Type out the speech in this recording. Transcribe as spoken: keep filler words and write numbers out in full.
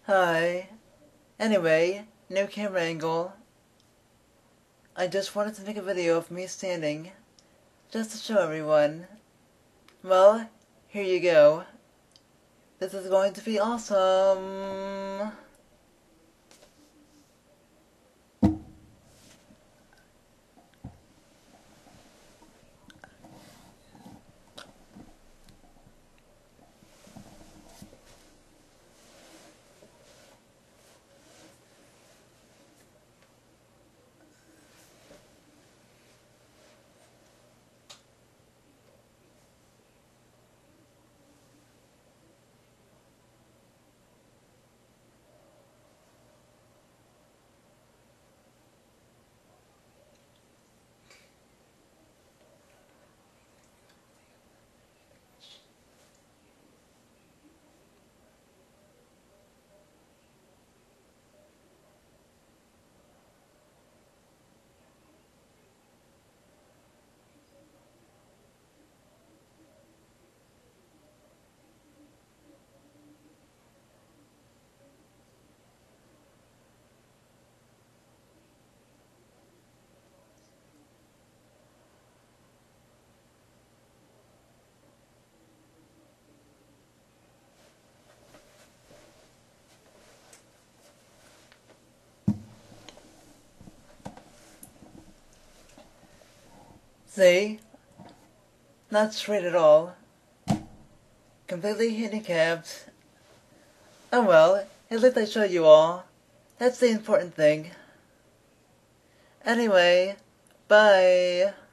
Hi. Anyway, new camera angle. I just wanted to make a video of me standing, just to show everyone. Well, here you go. This is going to be awesome. See? Not straight at all. Completely handicapped. Oh well, at least I showed you all. That's the important thing. Anyway, bye.